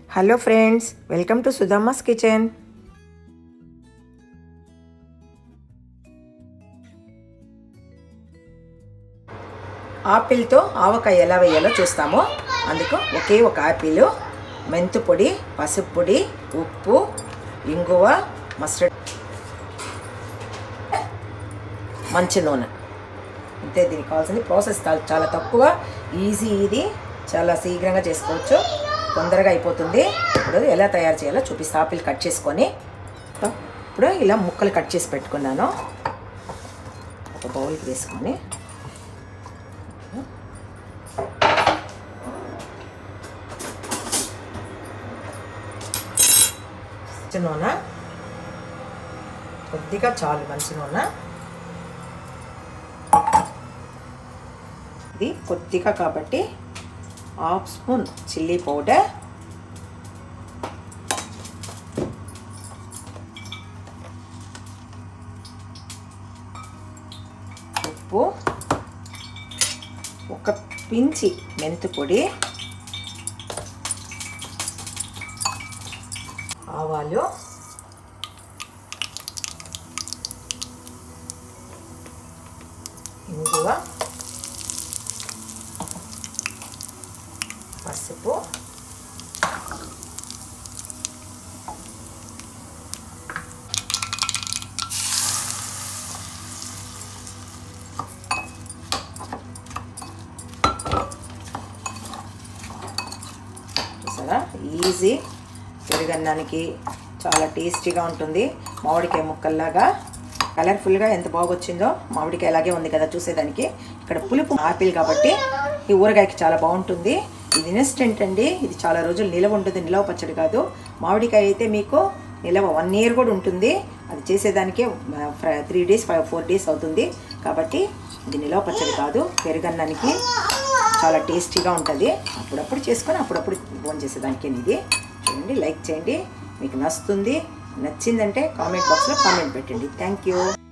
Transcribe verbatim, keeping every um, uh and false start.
Hello friends, welcome to Sudhamma's kitchen. ఆపిల్తో ఆవకాయ ఎలా వేయాలో చూస్తాము. అందుకు ఒకే ఒక ఆపిల్, మెంతు పొడి, పసుపు పొడి, ఉప్పు, ఇంగువ, మస్టర్డ్, మంచి నూనె, అంతే. దీనికి కావాల్సింది. ప్రాసెస్ చాలా తక్కువ, ఈజీ. ఇది చాలా శీఘ్రంగా చేసుకోవచ్చు, తొందరగా అయిపోతుంది. ఇప్పుడు ఎలా తయారు చేయాలో చూపిస్తా. ఆపిల్ కట్ చేసుకొని ఇప్పుడు ఇలా ముక్కలు కట్ చేసి పెట్టుకున్నాను. ఒక బౌల్కి వేసుకొని మంచి నూనె కొద్దిగా చాలు, మంచి నూనె. ఇది కొద్దిగా కాబట్టి హాఫ్ స్పూన్ చిల్లీ పౌడర్, ఉప్పు, ఒక పించి మెంతు పొడి, ఆవాలు, ఇంగువ, పసుపు, చూసారా, ఈజీ. పెరుగన్నానికి చాలా టేస్టీగా ఉంటుంది. మామిడికాయ ముక్కల్లాగా కలర్ఫుల్గా ఎంత బాగొచ్చిందో. మామిడికాయ అలాగే ఉంది కదా చూసేదానికి. ఇక్కడ పులుపు ఆపిల్ కాబట్టి ఈ ఊరగాయకి చాలా బాగుంటుంది. ఇది ఇన్స్టెంట్ అండి. ఇది చాలా రోజులు నిలవ ఉంటుంది, నిలవ పచ్చడి కాదు. మామిడికాయ అయితే మీకు నిలవ వన్ ఇయర్ కూడా ఉంటుంది. అది చేసేదానికే three days five four days అవుతుంది. కాబట్టి ఇది నిలవ పచ్చడి కాదు. పెరుగన్నానికి చాలా టేస్టీగా ఉంటుంది. అప్పుడప్పుడు చేసుకొని అప్పుడప్పుడు ఫోన్ చేసేదానికి. ఇది చూడండి, లైక్ చేయండి, మీకు నచ్చుతుంది. నచ్చిందంటే కామెంట్ బాక్స్లో కామెంట్ పెట్టండి. Thank you.